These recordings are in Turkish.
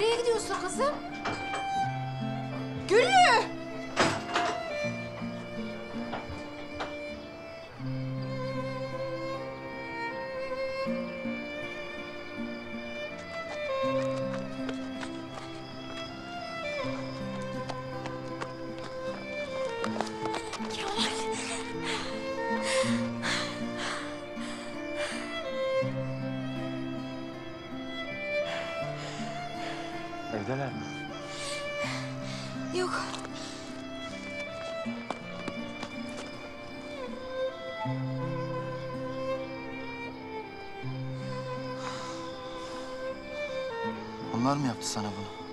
Nereye gidiyorsun kızım? Güllü! Evdeler mi? Yok. Onlar mı yaptı sana bunu?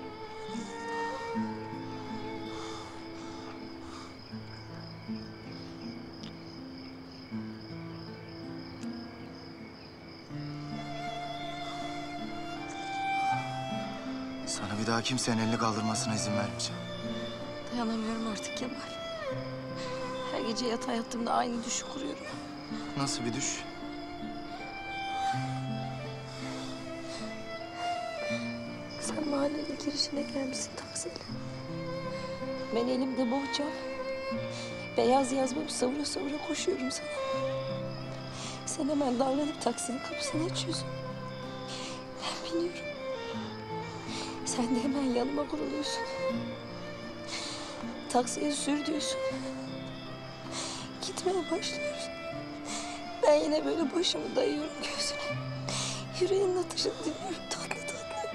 Sana bir daha kimsenin elini kaldırmasına izin vermeyeceğim. Dayanamıyorum artık Kemal. Her gece yatağa yattığımda aynı düşü kuruyorum. Nasıl bir düş? Sen mahallenin girişine gelmişsin taksiyle. Ben elimde bohçam. Beyaz yazmamı savura savura koşuyorum sana. Sen hemen davranıp taksinin kapısını açıyorsun. Ben biniyorum. Sen de hemen yanıma kuruluyorsun. Taksiye sür diyorsun. Gitmeye başlıyoruz. Ben yine böyle başımı dayıyorum göğsüne. Yüreğinin atışını dinliyorum tatlı tatlı.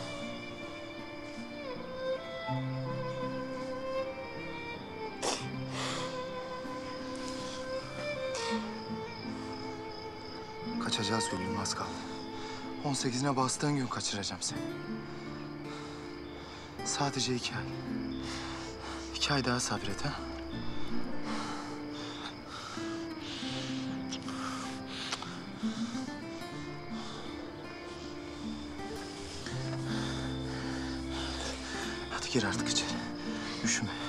Kaçacağız Güllüm, az kaldı. 18'ine bastığın gün kaçıracağım seni. Sadece 2 ay. 2 ay daha sabret ha. Hadi gir artık içeri. Üşüme.